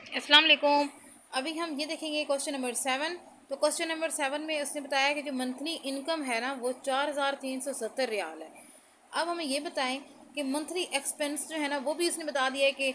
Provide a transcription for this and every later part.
अस्सलाम वालेकुम। अभी हम ये देखेंगे क्वेश्चन नंबर 7। तो क्वेश्चन नंबर 7 में उसने बताया कि जो मंथली इनकम है ना वो 4370 रियाल है। अब हमें ये बताएं कि मंथली एक्सपेंस जो है ना वो भी उसने बता दिया है कि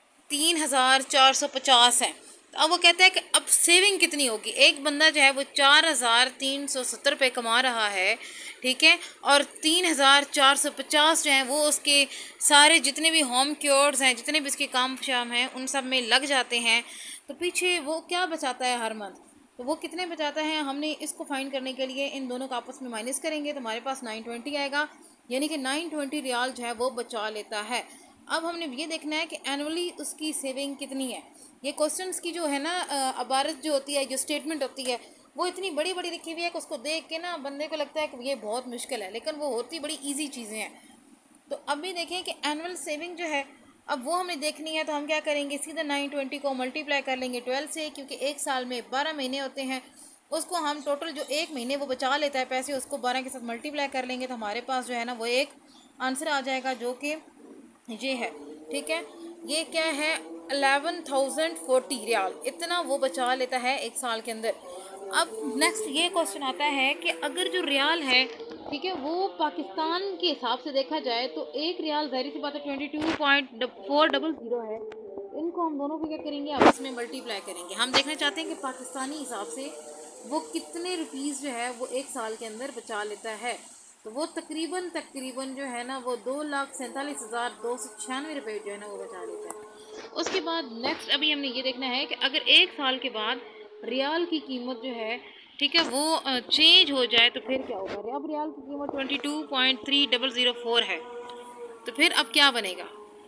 3450 है। तो अब वो कहता है कि अब सेविंग कितनी होगी। एक बंदा जो है वो 4370 रुपये कमा रहा है, ठीक है, और 3450 जो है वो उसके सारे जितने भी होम क्योर्स हैं, जितने भी उसके काम शाम हैं, उन सब में लग जाते हैं। तो पीछे वो क्या बचाता है हर मंथ, तो वो कितने बचाता है। हमने इसको फाइंड करने के लिए इन दोनों का आपस में माइनस करेंगे तो हमारे पास 920 आएगा, यानी कि 920 रियाल जो है वो बचा लेता है। अब हमने ये देखना है कि एनुअली उसकी सेविंग कितनी है। ये क्वेश्चंस की जो है ना अबारत जो होती है, जो स्टेटमेंट होती है, वो इतनी बड़ी बड़ी लिखी हुई है कि उसको देख के ना बंदे को लगता है कि ये बहुत मुश्किल है, लेकिन वो होती बड़ी इजी चीज़ें हैं। तो अभी देखें कि एनुअल सेविंग जो है अब वो हमें देखनी है। तो हम क्या करेंगे, सीधा 920 को मल्टीप्लाई कर लेंगे 12 से, क्योंकि एक साल में 12 महीने होते हैं। उसको हम टोटल जो एक महीने वो बचा लेता है पैसे, उसको 12 के साथ मल्टीप्लाई कर लेंगे तो हमारे पास जो है ना वो एक आंसर आ जाएगा जो कि ये है, ठीक है। ये क्या है, 11,040 रियाल, इतना वो बचा लेता है एक साल के अंदर। अब नेक्स्ट ये क्वेश्चन आता है कि अगर जो रियाल है, ठीक है, वो पाकिस्तान के हिसाब से देखा जाए तो एक रियाल ज़ाहिर सी बात है 22.400 है। इनको हम दोनों को क्या करेंगे, आपस में मल्टीप्लाई करेंगे। हम देखना चाहते हैं कि पाकिस्तानी हिसाब से वो कितने रुपीज़ जो है वो एक साल के अंदर बचा लेता है। तो वो तकरीबन तकरीबन जो है ना वो 2,47,296 रुपये जो है ना वो बचा लेता है। उसके बाद नेक्स्ट अभी हमने ये देखना है कि अगर एक साल के बाद रियाल की कीमत जो है, ठीक है, वो चेंज हो जाए तो फिर क्या होगा। अब रियाल की कीमत 22.3004 है, तो फिर अब क्या बनेगा।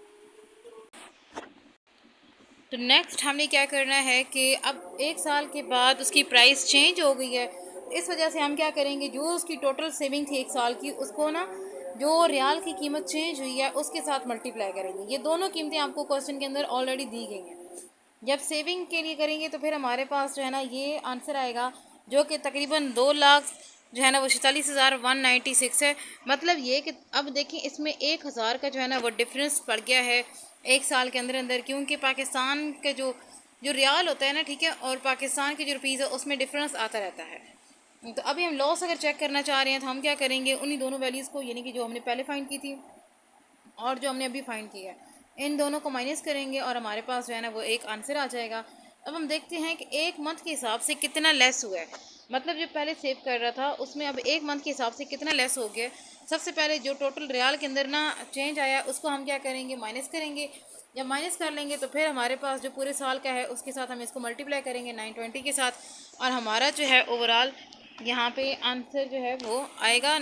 तो नेक्स्ट हमने क्या करना है कि अब एक साल के बाद उसकी प्राइस चेंज हो गई है। इस वजह से हम क्या करेंगे, जो उसकी टोटल सेविंग थी एक साल की, उसको ना जो रियाल की कीमत चेंज हुई है उसके साथ मल्टीप्लाई करेंगे। ये दोनों कीमतें आपको क्वेश्चन के अंदर ऑलरेडी दी गई हैं। जब सेविंग के लिए करेंगे तो फिर हमारे पास जो है ना ये आंसर आएगा जो कि तकरीबन 2 लाख जो है ना वो 46,196 है। मतलब ये कि अब देखिए इसमें 1,000 का जो है ना वो डिफरेंस पड़ गया है एक साल के अंदर अंदर, क्योंकि पाकिस्तान के जो जो रियाल होता है ना, ठीक है, और पाकिस्तान के जो रुपीज़ है उसमें डिफरेंस आता रहता है। तो अभी हम लॉस अगर चेक करना चाह रहे हैं तो हम क्या करेंगे, उन्हीं दोनों वैल्यूज़ को, यानी कि जो हमने पहले फाइंड की थी और जो हमने अभी फाइंड किया है, इन दोनों को माइनस करेंगे और हमारे पास जो है ना वो एक आंसर आ जाएगा। अब हम देखते हैं कि एक मंथ के हिसाब से कितना लेस हुआ है। मतलब जो पहले सेव कर रहा था उसमें अब एक मंथ के हिसाब से कितना लेस हो गया। सबसे पहले जो टोटल रियाल के अंदर ना चेंज आया उसको हम क्या करेंगे, माइनस करेंगे। जब माइनस कर लेंगे तो फिर हमारे पास जो पूरे साल का है उसके साथ हम इसको मल्टीप्लाई करेंगे 920 के साथ, और हमारा जो है ओवरऑल यहाँ पे आंसर जो है वो आएगा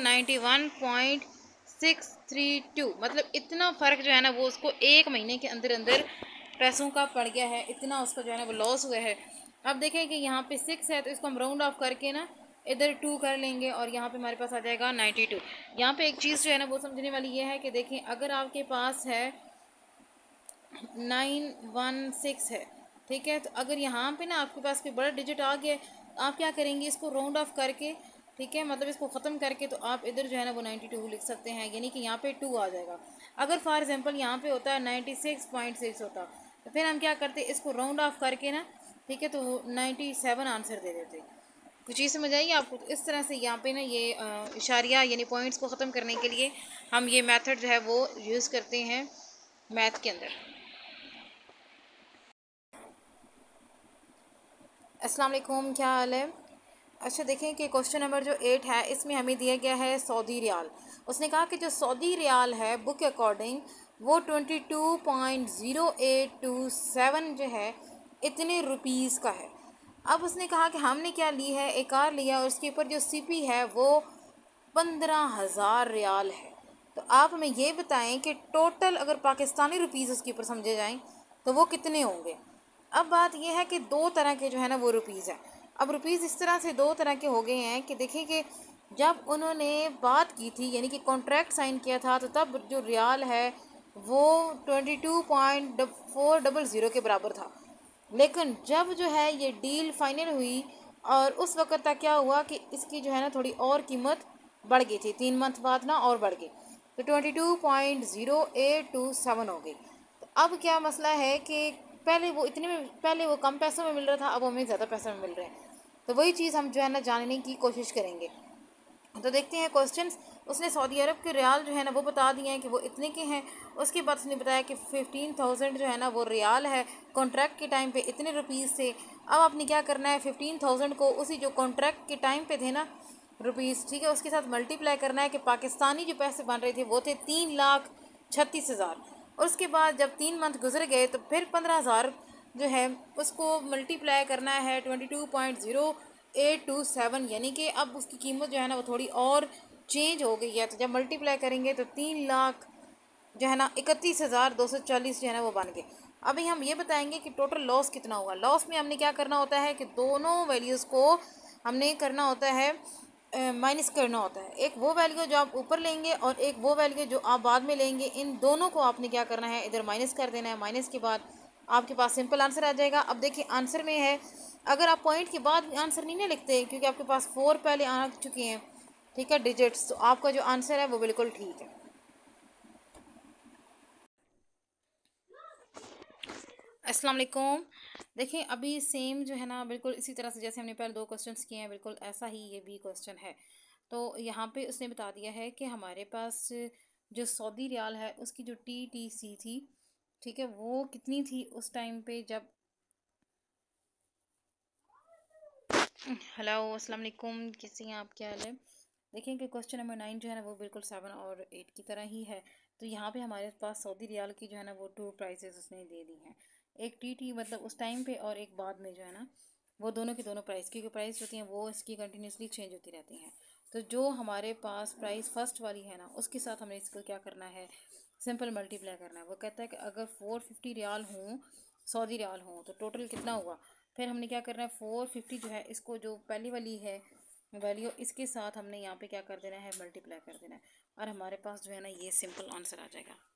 91.632। मतलब इतना फ़र्क जो है ना वो उसको एक महीने के अंदर अंदर पैसों का पड़ गया है, इतना उसका जो है ना वो लॉस हुआ है। अब देखें कि यहाँ पे 6 है तो इसको हम राउंड ऑफ करके ना इधर 2 कर लेंगे और यहाँ पे हमारे पास आ जाएगा 92। यहाँ पे एक चीज़ जो है ना वो समझने वाली ये है कि देखें अगर आपके पास है 916 है, ठीक है, तो अगर यहाँ पे ना आपके पास कोई बड़ा डिजिट आ गया तो आप क्या करेंगे, इसको राउंड ऑफ करके, ठीक है, मतलब इसको ख़त्म करके तो आप इधर जो है ना वो 92 लिख सकते हैं, यानी कि यहाँ पे 2 आ जाएगा। अगर फॉर एग्जांपल यहाँ पे होता है 96.6 होता तो फिर हम क्या करते, इसको राउंड ऑफ करके ना, ठीक है, तो 97 आंसर दे देते। कुछ चीज़ समझ आइए आपको। तो इस तरह से यहाँ पे ना ये इशारिया यानी पॉइंट्स को ख़त्म करने के लिए हम ये मेथड जो है वो यूज़ करते हैं मैथ के अंदर। अस्सलाम वालेकुम, क्या हाल है। अच्छा देखें कि क्वेश्चन नंबर जो 8 है इसमें हमें दिया गया है सऊदी रियाल। उसने कहा कि जो सऊदी रियाल है बुक के अकॉर्डिंग वो 22.0827 जो है इतने रुपीज़ का है। अब उसने कहा कि हमने क्या ली है, एक कार लिया और उसके ऊपर जो सीपी है वो 15,000 रियाल है। तो आप हमें ये बताएं कि टोटल अगर पाकिस्तानी रुपीज़ उसके ऊपर समझे जाएं तो वो कितने होंगे। अब बात यह है कि दो तरह के जो है ना वो रुपीज़ हैं। अब रुपीज़ इस तरह से दो तरह के हो गए हैं कि देखिए कि जब उन्होंने बात की थी यानी कि कॉन्ट्रैक्ट साइन किया था तो तब जो रियाल है वो 22.400 के बराबर था। लेकिन जब जो है ये डील फाइनल हुई और उस वक़्त तक क्या हुआ कि इसकी जो है ना थोड़ी और कीमत बढ़ गई थी, 3 मंथ बाद ना और बढ़ गई, तो 22.0827 हो गई। तो अब क्या मसला है कि पहले वो कम पैसों में मिल रहा था, अब हमें ज़्यादा पैसों में मिल रहे हैं। तो वही चीज़ हम जो है ना जानने की कोशिश करेंगे। तो देखते हैं क्वेश्चंस। उसने सऊदी अरब के रियाल जो है ना वो बता दिए हैं कि वो इतने के हैं। उसके बाद उसने बताया कि 15,000 जो है ना वो रियाल है, कॉन्ट्रैक्ट के टाइम पे इतने रुपीज़ थे। अब आपने क्या करना है, 15,000 को उसी जो कॉन्ट्रैक्ट के टाइम पे थे ना रुपीज़, ठीक है, उसके साथ मल्टीप्लाई करना है कि पाकिस्तानी जो पैसे बन रहे थे वो थे 3,36,000। और उसके बाद जब 3 मंथ गुजर गए तो फिर 15,000 जो है उसको मल्टीप्लाई करना है 22.0827, यानी कि अब उसकी कीमत जो है ना वो थोड़ी और चेंज हो गई है। तो जब मल्टीप्लाई करेंगे तो 3,00,000 जो है ना 31,240 जो है ना वो बन गए। अभी हम ये बताएंगे कि टोटल लॉस कितना हुआ। लॉस में हमने क्या करना होता है कि दोनों वैल्यूज़ को हमने करना होता है, माइनस करना होता है। एक वो वैल्यू जो आप ऊपर लेंगे और एक वो वैल्यू जो आप बाद में लेंगे, इन दोनों को आपने क्या करना है, इधर माइनस कर देना है। माइनस के बाद आपके पास सिंपल आंसर आ जाएगा। अब देखिए आंसर में है, अगर आप पॉइंट के बाद आंसर नहीं ना लिखते क्योंकि आपके पास 4 पहले आ चुके हैं, ठीक है, डिजिट्स, तो आपका जो आंसर है वो बिल्कुल ठीक है। अस्सलाम वालेकुम। देखिए अभी सेम जो है ना बिल्कुल इसी तरह से जैसे हमने पहले 2 क्वेश्चंस किए हैं, बिल्कुल ऐसा ही ये भी क्वेश्चन है। तो यहाँ पे उसने बता दिया है कि हमारे पास जो सऊदी रियाल है उसकी जो TTC थी, ठीक है, वो कितनी थी उस टाइम पे जब। हेलो अस्सलाम वालेकुम, कैसी हैं आप, क्या हाल है। देखिए कि क्वेश्चन नंबर 9 जो है ना वो बिल्कुल 7 और 8 की तरह ही है। तो यहाँ पे हमारे पास सऊदी रियाल की जो है ना वो 2 प्राइसेस उसने दे दी हैं, एक TT मतलब उस टाइम पे और एक बाद में जो है ना वो दोनों की दोनों प्राइस, क्योंकि प्राइस होती हैं वो इसकी कंटिन्यूसली चेंज होती रहती हैं। तो जो हमारे पास प्राइस फर्स्ट वाली है ना उसके साथ हमें इसको क्या करना है, सिंपल मल्टीप्लाई करना है। वो कहता है कि अगर 450 रियाल हों, सऊदी रियाल हों, तो टोटल कितना हुआ। फिर हमने क्या करना है, 450 जो है इसको जो पहली वाली है वैल्यू, इसके साथ हमने यहाँ पे क्या कर देना है, मल्टीप्लाई कर देना है, और हमारे पास जो है ना ये सिंपल आंसर आ जाएगा।